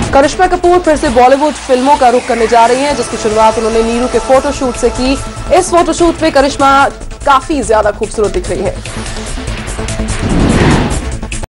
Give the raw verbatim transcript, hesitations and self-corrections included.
करिश्मा कपूर फिर से बॉलीवुड फिल्मों का रुख करने जा रही हैं, जिसकी शुरुआत उन्होंने नीरू के फोटोशूट से की। इस फोटोशूट पे करिश्मा काफी ज्यादा खूबसूरत दिख रही है।